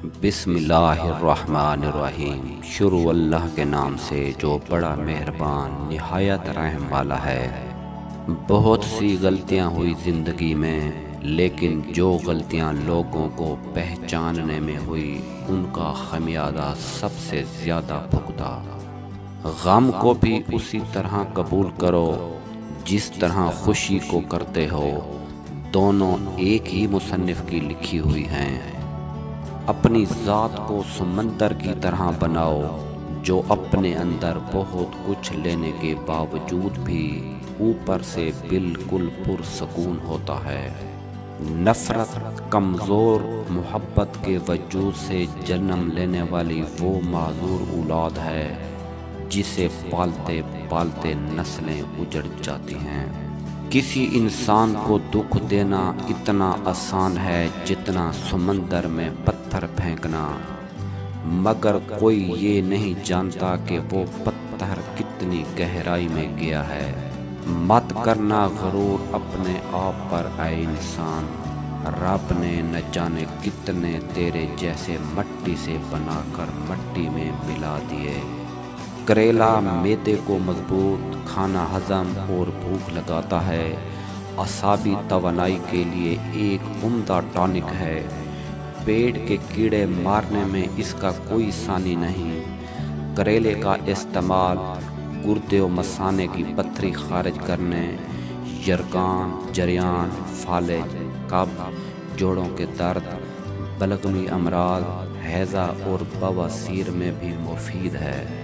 بسم اللہ الرحمن الرحیم۔ شروع اللہ کے نام سے جو بڑا مہربان نہایت رحم والا ہے۔ بہت سی غلطیاں ہوئی زندگی میں، لیکن جو غلطیاں لوگوں کو پہچاننے میں ہوئی ان کا خمیازہ سب سے زیادہ بھگتا۔ غم کو بھی اسی طرح قبول کرو جس طرح خوشی کو کرتے ہو، دونوں ایک ہی مصنف کی لکھی ہوئی ہیں۔ اپنی ذات کو سمندر کی طرح بناؤ جو اپنے اندر بہت کچھ لینے کے باوجود بھی اوپر سے بالکل پرسکون ہوتا ہے۔ نفرت کمزور محبت کے وجود سے جنم لینے والی وہ معذور اولاد ہے جسے پالتے پالتے نسلیں اجڑ جاتی ہیں۔ کسی انسان کو دکھ دینا اتنا آسان ہے جتنا سمندر میں پتھر پھینکنا، مگر کوئی یہ نہیں جانتا کہ وہ پتھر کتنی گہرائی میں گیا ہے۔ مت کرنا غرور اپنے آپ پر اے انسان، رب نے نہ جانے کتنے تیرے جیسے مٹی سے بنا کر مٹی میں ملا دیے۔ کریلا معدے کو مضبوط، کھانا ہضم اور بھوک لگاتا ہے، اعصابی توانائی کے لیے ایک عمدہ ٹانک ہے۔ پیٹ کے کیڑے مارنے میں اس کا کوئی ثانی نہیں۔ کریلے کا استعمال گردے و مثانے کی پتھری خارج کرنے، یرقان، جریان، فالج، قبض، جوڑوں کے درد، بلغمی امراض، ہیضہ اور بواسیر میں بھی مفید ہے۔